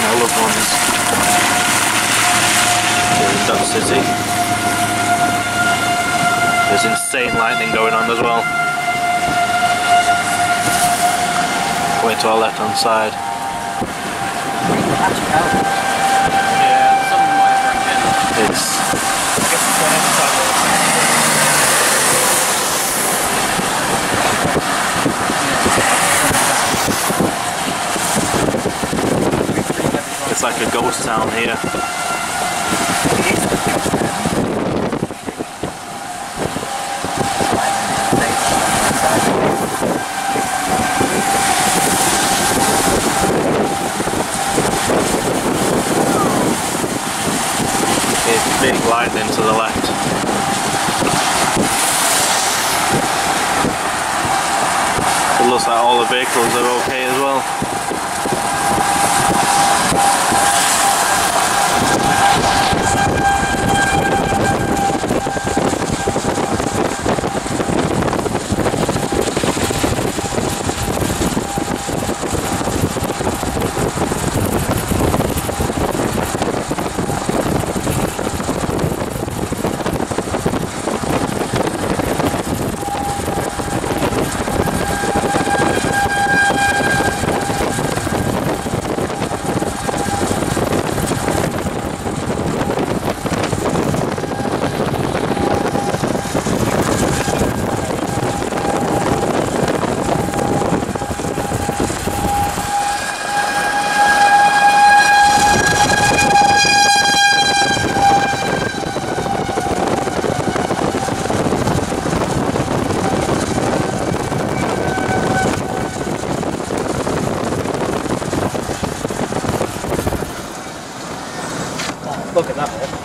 my loved ones here in Dutch City. There's insane lightning going on as well. Going to our left hand side. Yeah, something might have run in. It's It's like a ghost town here. It's big lightning to the left. It looks like all the vehicles are okay as well. Look at that bit.